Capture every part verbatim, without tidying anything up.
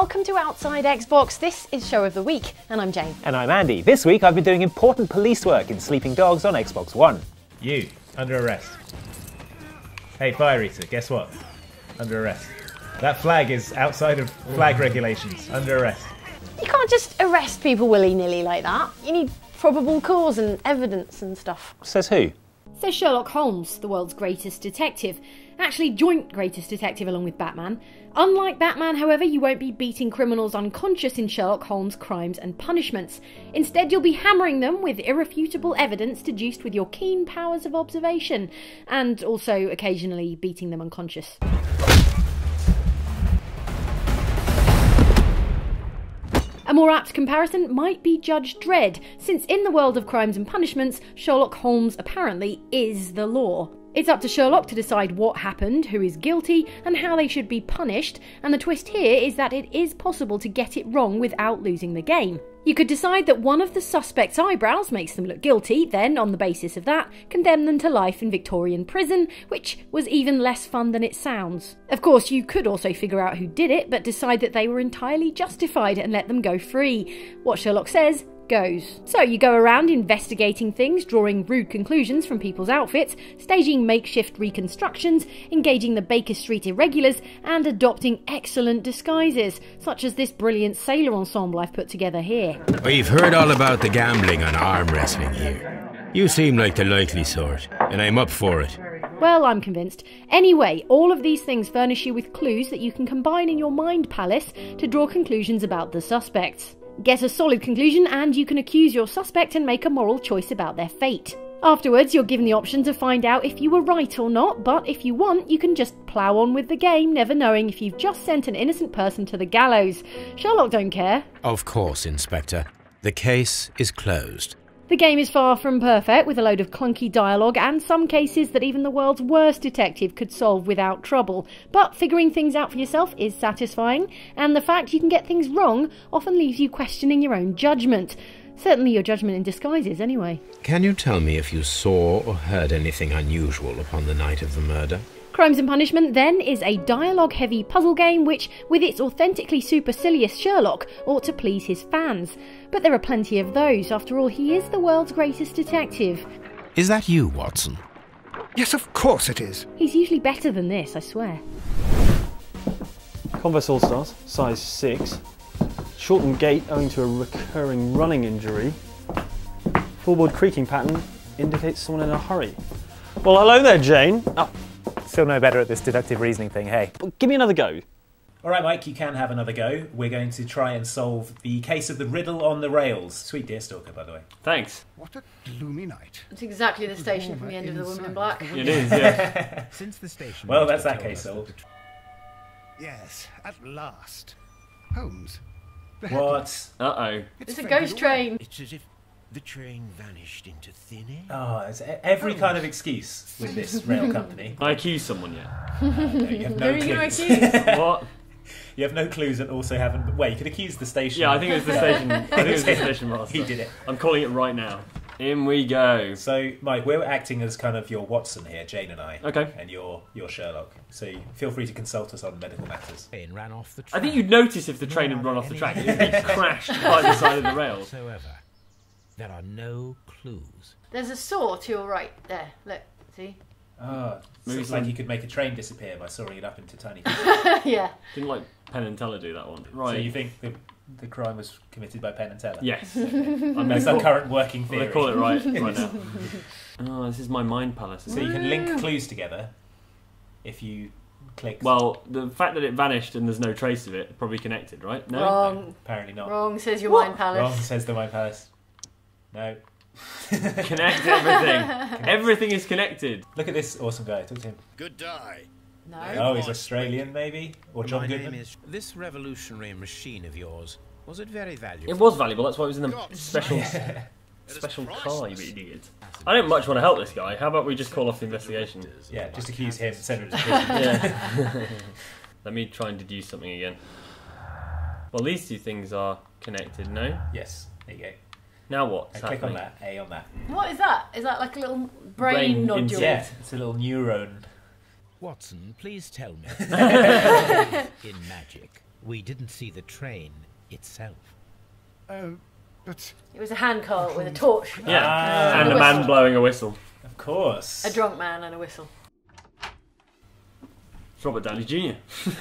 welcome to Outside Xbox. This is Show of the Week, and I'm Jane. And I'm Andy. This week I've been doing important police work in Sleeping Dogs on Xbox One. You, under arrest. Hey, Fire Eater, guess what? Under arrest. That flag is outside of flag regulations. Under arrest. You can't just arrest people willy-nilly like that. You need probable cause and evidence and stuff. Says who? Says Sherlock Holmes, the world's greatest detective. Actually, joint greatest detective along with Batman. Unlike Batman, however, you won't be beating criminals unconscious in Sherlock Holmes' Crimes and Punishments. Instead, you'll be hammering them with irrefutable evidence deduced with your keen powers of observation, and also occasionally beating them unconscious. A more apt comparison might be Judge Dredd, since in the world of Crimes and Punishments, Sherlock Holmes apparently is the law. It's up to Sherlock to decide what happened, who is guilty, and how they should be punished, and the twist here is that it is possible to get it wrong without losing the game. You could decide that one of the suspect's eyebrows makes them look guilty, then, on the basis of that, condemn them to life in Victorian prison, which was even less fun than it sounds. Of course, you could also figure out who did it, but decide that they were entirely justified and let them go free. What Sherlock says goes. So you go around investigating things, drawing rude conclusions from people's outfits, staging makeshift reconstructions, engaging the Baker Street irregulars, and adopting excellent disguises, such as this brilliant sailor ensemble I've put together here. We've heard all about the gambling and arm wrestling here. You seem like the likely sort, and I'm up for it. Well, I'm convinced. Anyway, all of these things furnish you with clues that you can combine in your mind palace to draw conclusions about the suspects. Get a solid conclusion and you can accuse your suspect and make a moral choice about their fate. Afterwards, you're given the option to find out if you were right or not, but if you want, you can just plough on with the game, never knowing if you've just sent an innocent person to the gallows. Sherlock don't care. Of course, Inspector. The case is closed. The game is far from perfect, with a load of clunky dialogue and some cases that even the world's worst detective could solve without trouble. But figuring things out for yourself is satisfying, and the fact you can get things wrong often leaves you questioning your own judgment. Certainly your judgment in disguises, anyway. Can you tell me if you saw or heard anything unusual upon the night of the murder? Crimes and Punishment, then, is a dialogue-heavy puzzle game which, with its authentically supercilious Sherlock, ought to please his fans. But there are plenty of those. After all, he is the world's greatest detective. Is that you, Watson? Yes, of course it is. He's usually better than this, I swear. Converse All-Stars, size six. Shortened gait owing to a recurring running injury. Floorboard creaking pattern indicates someone in a hurry. Well, hello there, Jane. Oh, still no better at this deductive reasoning thing, hey. Well, give me another go. All right, Mike, you can have another go. We're going to try and solve the case of the riddle on the rails. Sweet Deerstalker, by the way. Thanks. What a gloomy night. It's exactly the station from the end of The Woman in Black. It is, yeah. Since the station. Well, that's that case solved. Yes, at last. Holmes. the What? Uh-oh. It's a ghost train. It's as if the train vanished into thin air. Oh, it's every kind of excuse with this rail company. I accuse someone yet? Uh, no, you have no Who are you clues. accused? What? You have no clues and also haven't... Wait, you could accuse the station. Yeah, I think it was the station. I think it was the station master. He did it. I'm calling it right now. In we go. So, Mike, we're acting as kind of your Watson here, Jane and I. Okay. And you're, you're Sherlock. So feel free to consult us on medical matters. Train ran off the track. I think you'd notice if the train had run off the track. It would be crashed by the side of the rails. Whatsoever. There are no clues. There's a saw to your right there. Look, see? Oh, Maybe looks some- like you could make a train disappear by sawing it up into tiny pieces. Yeah. Didn't like Penn and Teller do that one? Right. So you think the, the crime was committed by Penn and Teller? Yes. I'm That's our current working I'm theory. going to call it right right now. Oh, this is my mind palace. So Isn't you it? can link clues together if you click... Well, the fact that it vanished and there's no trace of it, probably connected, right? No? Wrong. Apparently not. Wrong, says your What? mind palace. Wrong, says the Mind Palace. No. Connect everything. Everything is connected. Look at this awesome guy. Talk to him. Good day. No. Oh, he's Australian, maybe? Or John My Goodman? name is... This revolutionary machine of yours, was it very valuable? It was valuable, that's why it was in the God, special Yeah. special It is car, you priceless. idiot. I don't much want to help this guy. How about we just call off the investigation? Yeah, just accuse him, send him to prison. Yeah. Let me try and deduce something again. Well, these two things are connected, no? Yes, there you go. Now what? And click on that, A on that. What is that? Is that like a little brain, Brain nodule? insert. Yeah, it's a little neuron. Watson, please tell me. In magic, We didn't see the train itself. Uh, but... It was a handcart with a torch. Yeah, Ah. and And a a man whistle. blowing a whistle. Of course. A drunk man and a whistle. It's Robert Downey Junior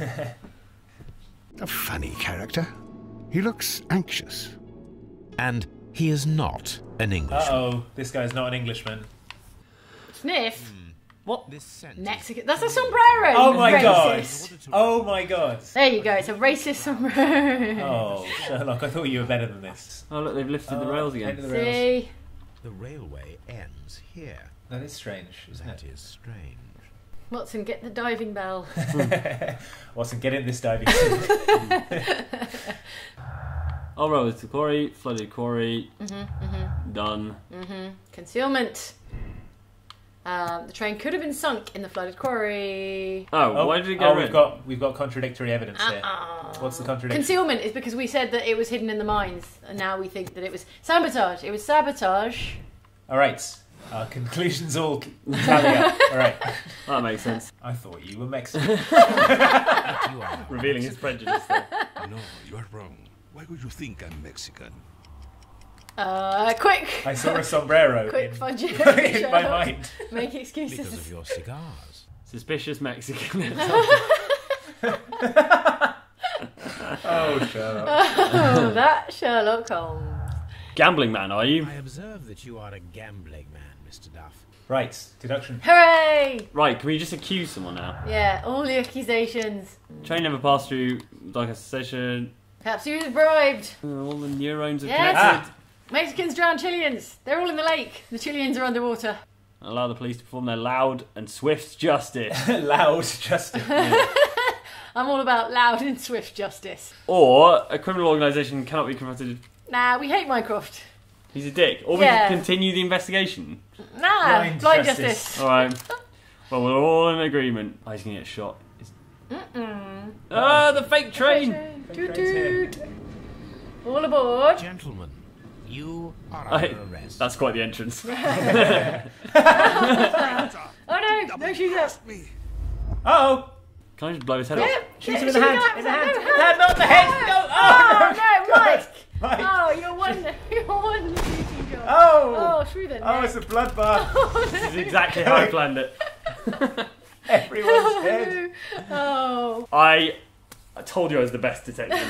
A funny character. He looks anxious. And he is not an Englishman. Uh-oh, this guy's not an Englishman. Sniff? What? This sentence. Mexican. That's a sombrero. Oh my Racist. god! Oh my god! There you go. It's a racist sombrero. Oh, Sherlock, I thought you were better than this. Oh look, they've lifted the Oh, rails end again. of the rails. See? The railway ends here. That is strange, isn't That it? is strange. Watson, get the diving bell. Watson, get in this diving suit. All roads to quarry, flooded quarry. Mm-hmm, mm-hmm. Done. Mm-hmm. Concealment. Um, the train could have been sunk in the flooded quarry. Oh, Oh, why did it go oh, red? we've got we've got contradictory evidence here. Uh-uh. What's the contradiction? Concealment is because we said that it was hidden in the mines, and now we think that it was sabotage. It was sabotage. All right, our conclusions all tally up. All right, That makes sense. I thought you were Mexican. You are. Revealing his prejudice there. No, you are wrong. Why would you think I'm Mexican? Uh, quick, I saw a sombrero quick, in, fudge it. in my mind. Make Because excuses. of your cigars. Suspicious Mexican. Oh, Sherlock. Oh, that Sherlock Holmes. Gambling man, are you? I observe that you are a gambling man, Mister Duff. Right, deduction. Hooray! Right, can we just accuse someone now? Yeah, all the accusations. Train never passed through Doncaster station. Perhaps he was bribed. Uh, all the neurons are Yes. connected. Mexicans drown Chileans. They're all in the lake. The Chileans are underwater. Allow the police to perform their loud and swift justice. Loud justice. I'm all about loud and swift justice. Or a criminal organisation cannot be confronted. Nah, we hate Mycroft. He's a dick. Or we Yeah. can continue the investigation. Nah, Blind blind, justice. justice. Alright. Well, we're all in agreement. Oh, he's going to get shot. Is- Mm-mm. Ah, the fake train! Toot toot. All aboard. Gentlemen, you are I- under arrest. That's quite the entrance. Oh no, no shoot up. Oh, Can I just blow his head Yeah, off? shoot yeah, him in the shoot hand. up. In the hand. No, In the hand, not the head. No. Oh, Oh no, God. Mike. Mike. Oh, you're one, you're one shooting job. Oh. Oh, through the Oh, neck. it's a bloodbath. Oh, This is exactly how I planned it. Everyone's dead. Oh. I, I told you I was the best detective.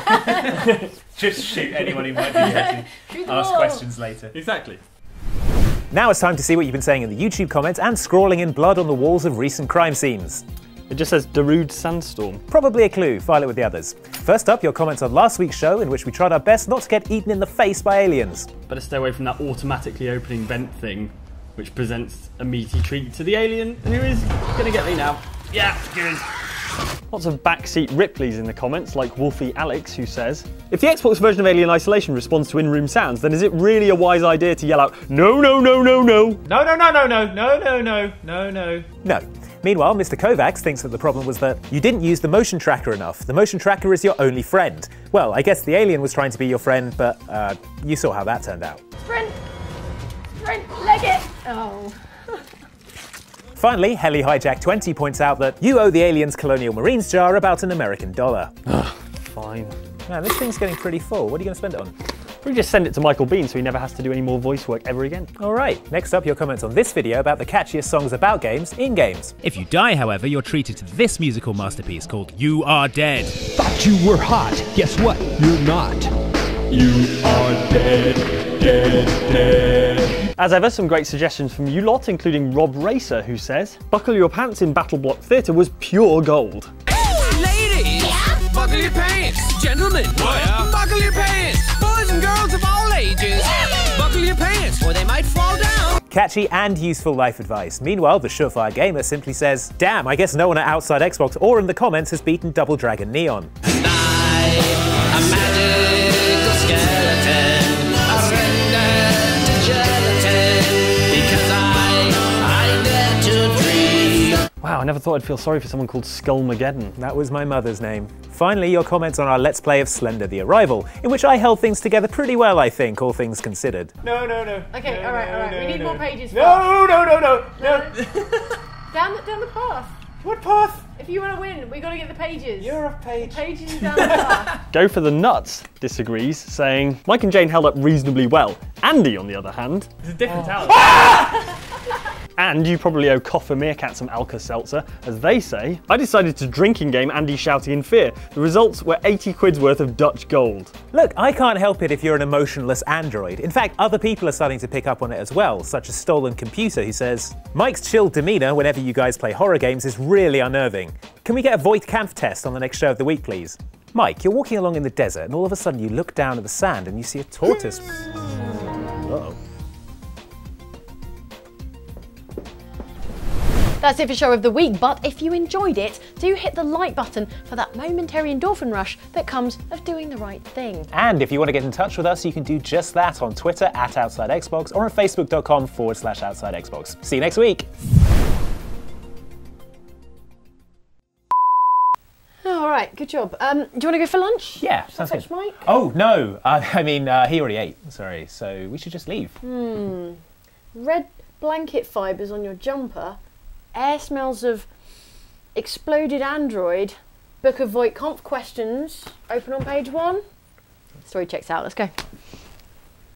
Just shoot anyone who might be guilty. Shoot them Ask all. questions later. Exactly. Now it's time to see what you've been saying in the YouTube comments and scrawling in blood on the walls of recent crime scenes. It just says Darude Sandstorm. Probably a clue, file it with the others. First up, your comments on last week's show in which we tried our best not to get eaten in the face by aliens. Better stay away from that automatically opening vent thing, which presents a meaty treat to the alien who is going to get me now. Yeah, good. Lots of backseat Ripleys in the comments, like Wolfie Alex, who says, if the Xbox version of Alien Isolation responds to in-room sounds, then is it really a wise idea to yell out, no, no, no, no, no? No, no, no, no, no, no, no, no, no, no. No. Meanwhile, Mister Kovacs thinks that the problem was that you didn't use the motion tracker enough. The motion tracker is your only friend. Well, I guess the alien was trying to be your friend, but uh, you saw how that turned out. Sprint. Sprint. Leg it. Oh. Finally, Heli Hijack twenty points out that you owe the aliens Colonial Marines jar about an American dollar. Fine. Man, this thing's getting pretty full. What are you going to spend it on? We just send it to Michael Bean so he never has to do any more voice work ever again. All right, next up, your comments on this video about the catchiest songs about games in games. If you die, however, you're treated to this musical masterpiece called You Are Dead. Thought you were hot. Guess what? You're not. You are dead, dead, dead. As ever, some great suggestions from you lot, including Rob Racer, who says, Buckle Your Pants in Battle Block Theatre was pure gold. Ladies, yeah. Buckle your pants. Gentlemen, yeah. Buckle your pants. Boys and girls of all ages, yeah. Buckle your pants or they might fall down. Catchy and useful life advice. Meanwhile, the Surefire Gamer simply says, damn, I guess no one at Outside Xbox or in the comments has beaten Double Dragon Neon. And I, a magical skeleton, I render to gelatin, because I, I dare to dream. Wow, I never thought I'd feel sorry for someone called Skullmageddon. That was my mother's name. Finally, your comments on our Let's Play of Slender the Arrival, in which I held things together pretty well, I think, all things considered. No, no, no. Okay, no, all right, no, all right. no, we need no. more pages. No, no, no, no, no, no. down the down the path. What path? If you want to win, we got to get the pages. You're a page. The pages down the path. Go for the nuts disagrees, saying Mike and Jane held up reasonably well. Andy, on the other hand, It's a different Oh. talent. and you probably owe Coffer Meerkat some Alka-Seltzer, as they say, I decided to drinking game Andy shouting in fear. The results were eighty quid's worth of Dutch gold. Look, I can't help it if you're an emotionless android. In fact, other people are starting to pick up on it as well, such as Stolen Computer, who says, Mike's chill demeanour whenever you guys play horror games is really unnerving. Can we get a Voight Kampf test on the next show of the week, please? Mike, you're walking along in the desert and all of a sudden you look down at the sand and you see a tortoise. Uh-oh. That's it for Show of the Week, but if you enjoyed it, do hit the like button for that momentary endorphin rush that comes of doing the right thing. And if you want to get in touch with us, you can do just that on Twitter at outsidexbox or on facebook.com forward slash outsidexbox. See you next week. All right, good job. Um, do you want to go for lunch? Yeah, Shall I sounds fetch good. Mike? Oh, no. Uh, I mean, uh, he already ate. Sorry. So we should just leave. Hmm. Red blanket fibres on your jumper. Air smells of exploded android. Book of Voight Kampf questions. Open on page one. Story checks out. Let's go.